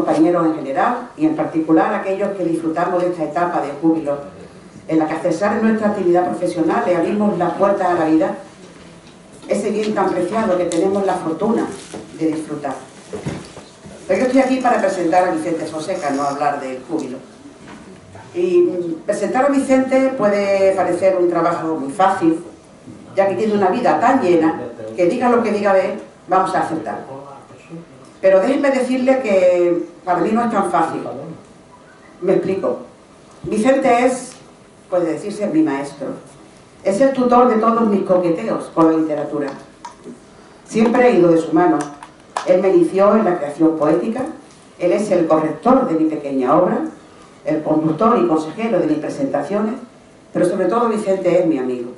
compañeros en general y en particular aquellos que disfrutamos de esta etapa de júbilo, en la que a cesar en nuestra actividad profesional le abrimos las puertas a la vida, ese bien tan preciado que tenemos la fortuna de disfrutar. Pero yo estoy aquí para presentar a Vicente Fonseca, no hablar del júbilo. Y presentar a Vicente puede parecer un trabajo muy fácil, ya que tiene una vida tan llena que diga lo que diga de él, vamos a aceptar. Pero déjenme decirle que para mí no es tan fácil. Me explico. Vicente es, puede decirse, mi maestro. Es el tutor de todos mis coqueteos con la literatura. Siempre he ido de su mano. Él me inició en la creación poética, él es el corrector de mi pequeña obra, el conductor y consejero de mis presentaciones, pero sobre todo Vicente es mi amigo.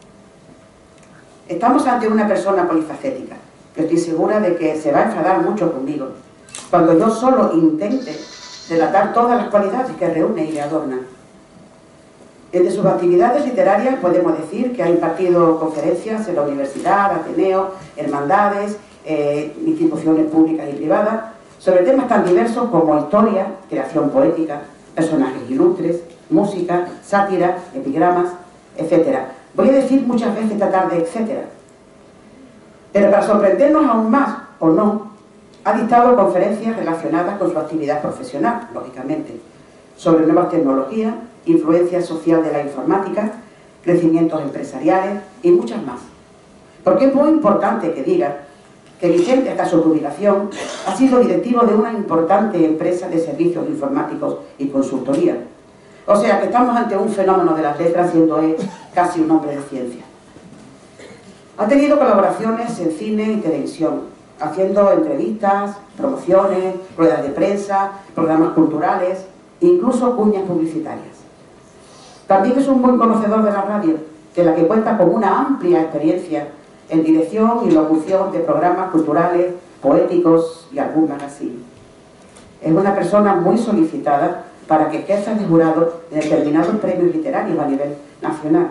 Estamos ante una persona polifacética, que estoy segura de que se va a enfadar mucho conmigo, cuando yo solo intente delatar todas las cualidades que reúne y le adornan. Entre sus actividades literarias podemos decir que ha impartido conferencias en la universidad, Ateneo, hermandades, instituciones públicas y privadas, sobre temas tan diversos como historia, creación poética, personajes ilustres, música, sátira, epigramas, etc. Voy a decir muchas veces esta tarde etcétera. Pero para sorprendernos aún más, o no, ha dictado conferencias relacionadas con su actividad profesional, lógicamente, sobre nuevas tecnologías, influencia social de la informática, crecimientos empresariales y muchas más. Porque es muy importante que diga que Vicente, hasta su jubilación, ha sido directivo de una importante empresa de servicios informáticos y consultoría. O sea que estamos ante un fenómeno de las letras, siendo él casi un hombre de ciencia. Ha tenido colaboraciones en cine y televisión, haciendo entrevistas, promociones, ruedas de prensa, programas culturales, incluso cuñas publicitarias. También es un buen conocedor de la radio, de la que cuenta con una amplia experiencia en dirección y locución de programas culturales, poéticos y algún magazine. Es una persona muy solicitada para que ejerza de jurado en determinados premios literarios a nivel nacional.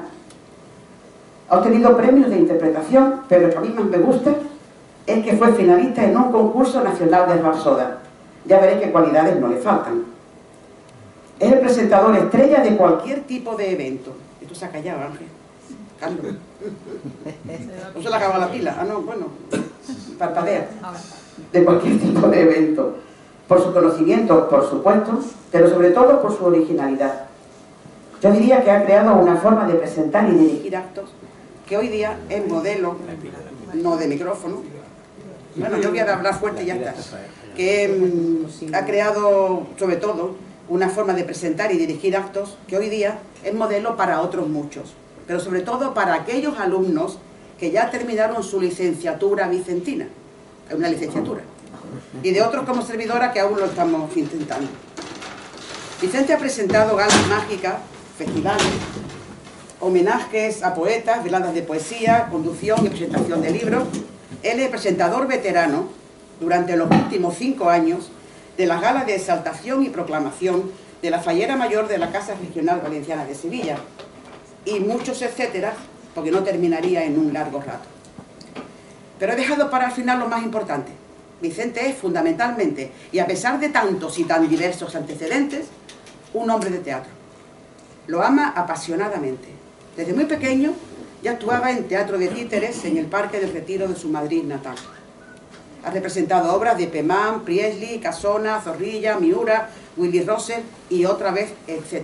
Ha obtenido premios de interpretación, pero lo que a mí más me gusta es que fue finalista en un concurso nacional de Rapsoda. Ya veréis qué cualidades no le faltan. Es el presentador estrella de cualquier tipo de evento. Esto se ha callado, Ángel. Carlos. ¿No se le acaba la pila? Ah, no, bueno, parpadea. De cualquier tipo de evento. Por su conocimiento, por supuesto, pero sobre todo por su originalidad. Yo diría que ha creado una forma de presentar y dirigir actos que hoy día es modelo, no de micrófono. Bueno, yo voy a hablar fuerte y ya está. Que ha creado, sobre todo, una forma de presentar y dirigir actos que hoy día es modelo para otros muchos, pero sobre todo para aquellos alumnos que ya terminaron su licenciatura vicentina, una licenciatura, y de otros como servidora que aún lo estamos intentando. Vicente ha presentado galas mágicas, festivales, homenajes a poetas, veladas de poesía, conducción y presentación de libros. Él es presentador veterano durante los últimos 5 años de las galas de exaltación y proclamación de la Fallera Mayor de la Casa Regional Valenciana de Sevilla, y muchos etcétera, porque no terminaría en un largo rato. Pero he dejado para el final lo más importante. Vicente es fundamentalmente, y a pesar de tantos y tan diversos antecedentes, un hombre de teatro. Lo ama apasionadamente. Desde muy pequeño ya actuaba en teatro de títeres en el Parque del Retiro de su Madrid natal. Ha representado obras de Pemán, Priestley, Casona, Zorrilla, Miura, Willy Russell y otra vez, etc.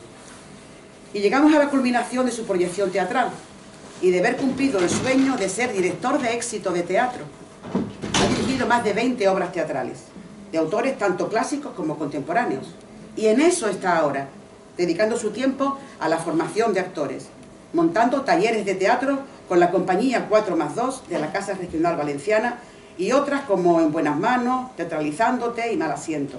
Y llegamos a la culminación de su proyección teatral y de haber cumplido el sueño de ser director de éxito de teatro. Ha dirigido más de 20 obras teatrales, de autores tanto clásicos como contemporáneos. Y en eso está ahora, dedicando su tiempo a la formación de actores, montando talleres de teatro con la compañía 4+2 de la Casa Regional Valenciana y otras como En Buenas Manos, Teatralizándote y Mal Asiento.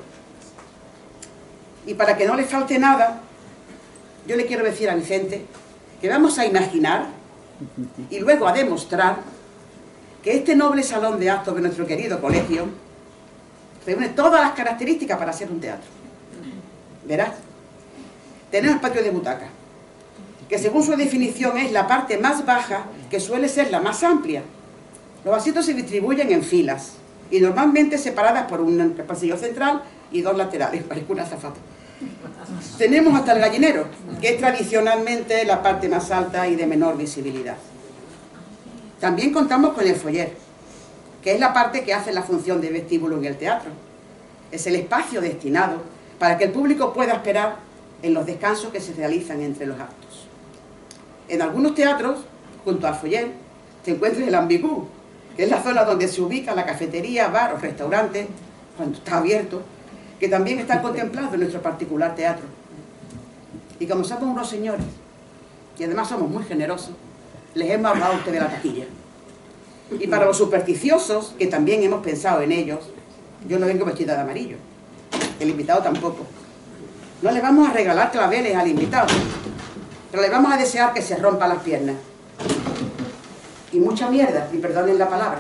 Y para que no le falte nada, yo le quiero decir a Vicente que vamos a imaginar y luego a demostrar que este noble salón de actos de nuestro querido colegio reúne todas las características para ser un teatro. Verás, tenemos el patio de butaca, que según su definición es la parte más baja, que suele ser la más amplia. Los asientos se distribuyen en filas y normalmente separadas por un pasillo central y dos laterales, parece una azafata. Tenemos hasta el gallinero, que es tradicionalmente la parte más alta y de menor visibilidad. También contamos con el foyer, que es la parte que hace la función de vestíbulo en el teatro. Es el espacio destinado para que el público pueda esperar en los descansos que se realizan entre los actos. En algunos teatros, junto al foyer, se encuentra el ambigú, que es la zona donde se ubica la cafetería, bar o restaurante, cuando está abierto, que también está contemplado en nuestro particular teatro. Y como somos unos señores, y además somos muy generosos, les hemos hablado a ustedes de la taquilla. Y para los supersticiosos, que también hemos pensado en ellos, yo no vengo vestida de amarillo, el invitado tampoco. No le vamos a regalar claveles al invitado, pero le vamos a desear que se rompa las piernas. Y mucha mierda, y perdonen la palabra.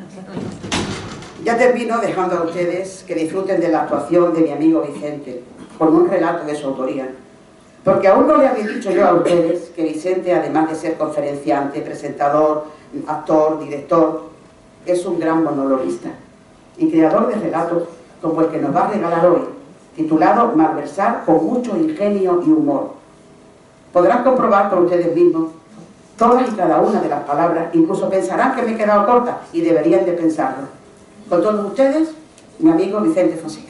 Ya termino dejando a ustedes que disfruten de la actuación de mi amigo Vicente, con un relato de su autoría. Porque aún no le había dicho yo a ustedes que Vicente, además de ser conferenciante, presentador, actor, director, es un gran monologuista y creador de relatos como el que nos va a regalar hoy, titulado Malversar con mucho ingenio y humor. Podrán comprobar por ustedes mismos todas y cada una de las palabras, incluso pensarán que me he quedado corta y deberían de pensarlo. Con todos ustedes, mi amigo Vicente Fonseca.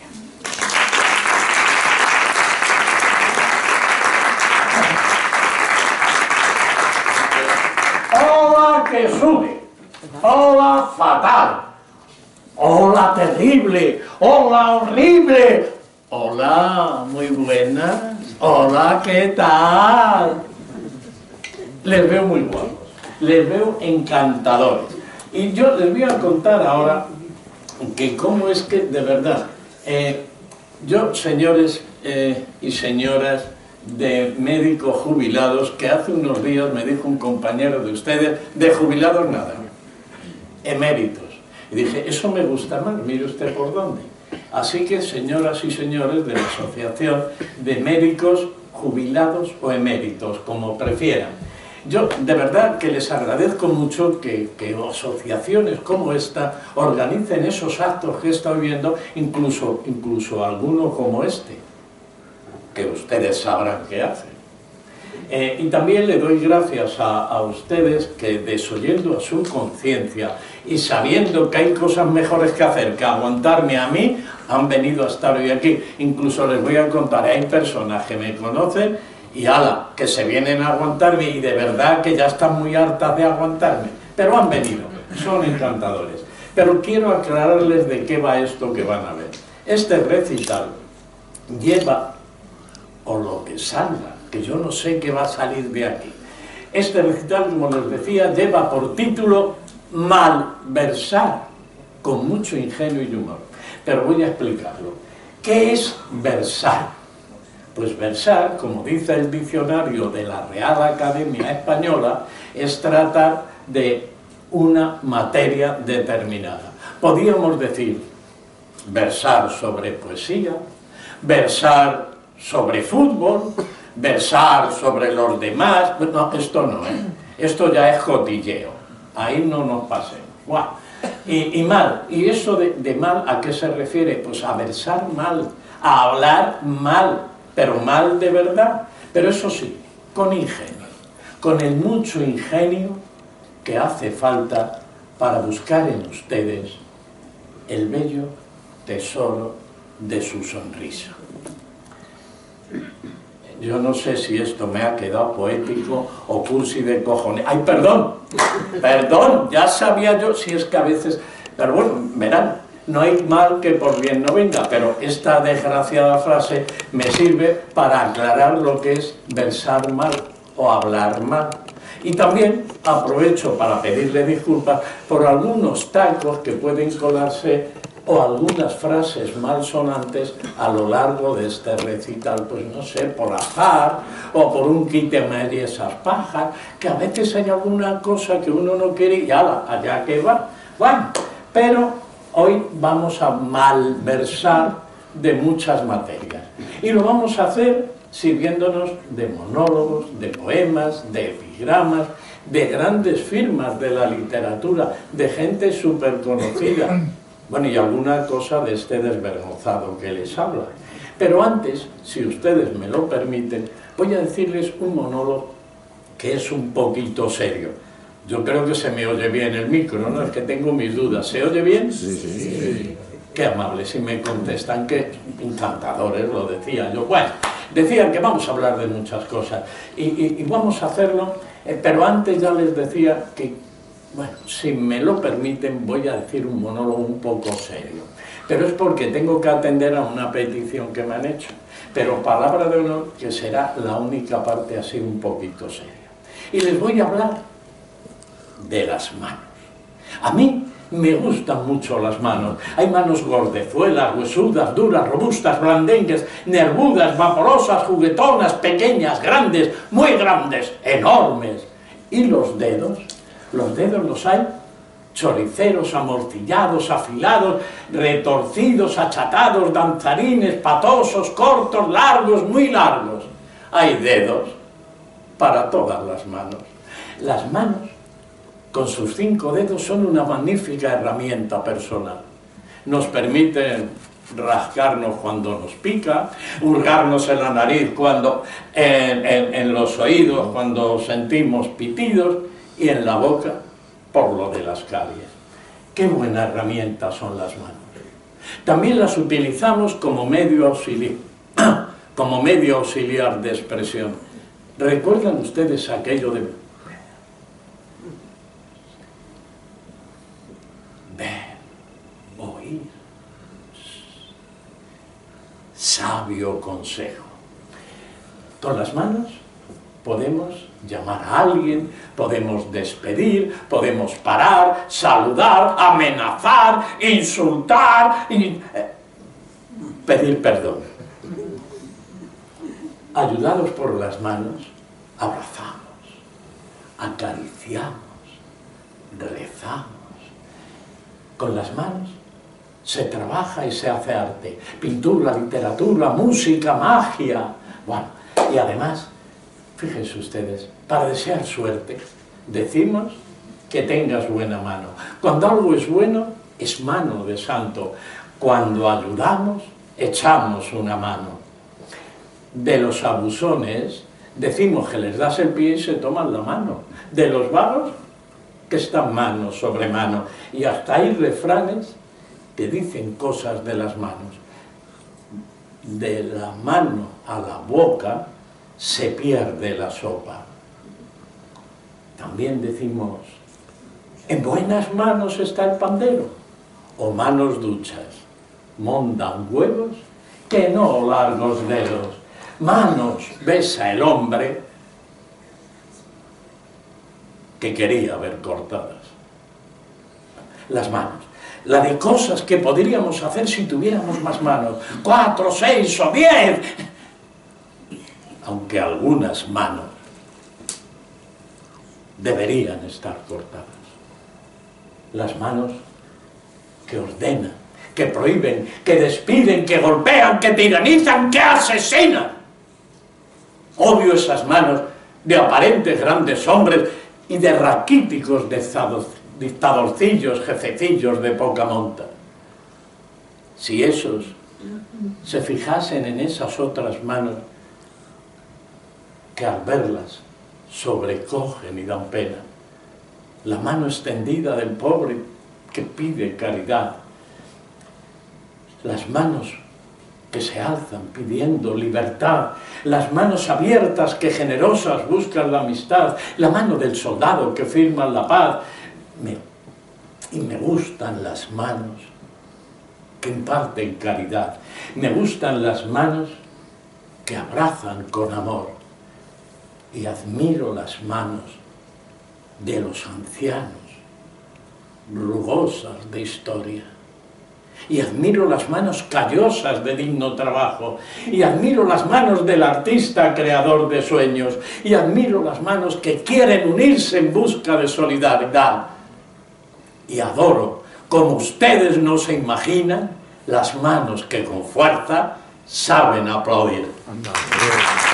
Hola que sube, hola fatal, hola terrible, hola horrible, hola muy buenas, hola ¿qué tal? Les veo muy guapos, les veo encantadores. Y yo les voy a contar ahora que cómo es que, de verdad, yo, señores y señoras de médicos jubilados, que hace unos días me dijo un compañero de ustedes, de jubilados nada, eméritos. Y dije, eso me gusta más, mire usted por dónde. Así que, señoras y señores de la Asociación de Médicos Jubilados o Eméritos, como prefieran, yo de verdad que les agradezco mucho que asociaciones como esta organicen esos actos que he estado viendo, incluso algunos como este, que ustedes sabrán qué hacen. Y también le doy gracias a ustedes que, desoyendo a su conciencia y sabiendo que hay cosas mejores que hacer que aguantarme a mí, han venido a estar hoy aquí. Incluso les voy a contar, hay personas que me conocen y ala, que se vienen a aguantarme y de verdad que ya están muy hartas de aguantarme, pero han venido, son encantadores. Pero quiero aclararles de qué va esto que van a ver. Este recital lleva, o lo que salga, que yo no sé qué va a salir de aquí. Este recital, como les decía, lleva por título Malversar, con mucho ingenio y humor. Pero voy a explicarlo. ¿Qué es versar? Pues versar, como dice el diccionario de la Real Academia Española, es tratar de una materia determinada. Podríamos decir versar sobre poesía, versar sobre fútbol, versar sobre los demás. No, esto no, esto ya es cotilleo, ahí no nos pasemos. ¡Guau! Y mal, ¿y eso de mal a qué se refiere? Pues a versar mal, a hablar mal, pero mal de verdad, pero eso sí, con ingenio, con el mucho ingenio que hace falta para buscar en ustedes el bello tesoro de su sonrisa. Yo no sé si esto me ha quedado poético o cursi de cojones. ¡Ay, perdón! Perdón, ya sabía yo, si es que a veces... Pero bueno, verán, no hay mal que por bien no venga, pero esta desgraciada frase me sirve para aclarar lo que es versar mal o hablar mal. Y también aprovecho para pedirle disculpas por algunos tacos que pueden colarse o algunas frases malsonantes a lo largo de este recital, pues no sé, por azar o por un quíteme de esas pajas, que a veces hay alguna cosa que uno no quiere y ala, allá que va. Bueno, pero hoy vamos a malversar de muchas materias y lo vamos a hacer sirviéndonos de monólogos, de poemas, de epigramas, de grandes firmas de la literatura, de gente súper conocida. Bueno, y alguna cosa de este desvergonzado que les habla. Pero antes, si ustedes me lo permiten, voy a decirles un monólogo que es un poquito serio. Yo creo que se me oye bien el micro, ¿no? Es que tengo mis dudas. ¿Se oye bien? Sí, sí, sí. Sí. Qué amables, y me contestan que encantadores, lo decía yo. Bueno, decían que vamos a hablar de muchas cosas y vamos a hacerlo, pero antes ya les decía que, bueno, si me lo permiten, voy a decir un monólogo un poco serio. Pero es porque tengo que atender a una petición que me han hecho. Pero palabra de honor que será la única parte así un poquito seria. Y les voy a hablar de las manos. A mí me gustan mucho las manos. Hay manos gordezuelas, huesudas, duras, robustas, blandengues, nervudas, vaporosas, juguetonas, pequeñas, grandes, muy grandes, enormes. ¿Y los dedos? Los dedos los hay choriceros, amorcillados, afilados, retorcidos, achatados, danzarines, patosos, cortos, largos, muy largos. Hay dedos para todas las manos. Las manos, con sus 5 dedos, son una magnífica herramienta personal. Nos permiten rascarnos cuando nos pica, hurgarnos en la nariz cuando, en los oídos cuando sentimos pitidos, y en la boca por lo de las caries. Qué buena herramienta son las manos. También las utilizamos como medio auxiliar de expresión. ¿Recuerdan ustedes aquello de ver, oír? Sabio consejo. Con las manos podemos llamar a alguien, podemos despedir, podemos parar, saludar, amenazar, insultar y pedir perdón. Ayudados por las manos, abrazamos, acariciamos, rezamos. Con las manos se trabaja y se hace arte, pintura, literatura, música, magia. Bueno, y además, fíjense ustedes, para desear suerte, decimos que tengas buena mano. Cuando algo es bueno, es mano de santo. Cuando ayudamos, echamos una mano. De los abusones, decimos que les das el pie y se toman la mano. De los vagos, que están mano sobre mano. Y hasta hay refranes que dicen cosas de las manos. De la mano a la boca se pierde la sopa. También decimos, en buenas manos está el pandero, o manos duchas, mondan huevos que no largos dedos. Manos besa el hombre que quería ver cortadas. Las manos. La de cosas que podríamos hacer si tuviéramos más manos. 4, 6 o 10. Aunque algunas manos deberían estar cortadas. Las manos que ordenan, que prohíben, que despiden, que golpean, que tiranizan, que asesinan. Odio esas manos de aparentes grandes hombres y de raquíticos dictadorcillos, jefecillos de poca monta. Si esos se fijasen en esas otras manos que al verlas sobrecogen y dan pena, la mano extendida del pobre que pide caridad, las manos que se alzan pidiendo libertad, las manos abiertas que generosas buscan la amistad, la mano del soldado que firma la paz. Y me gustan las manos que imparten caridad, me gustan las manos que abrazan con amor, y admiro las manos de los ancianos, rugosas de historia. Y admiro las manos callosas de digno trabajo, y admiro las manos del artista creador de sueños, y admiro las manos que quieren unirse en busca de solidaridad. Y adoro, como ustedes no se imaginan, las manos que con fuerza saben aplaudir.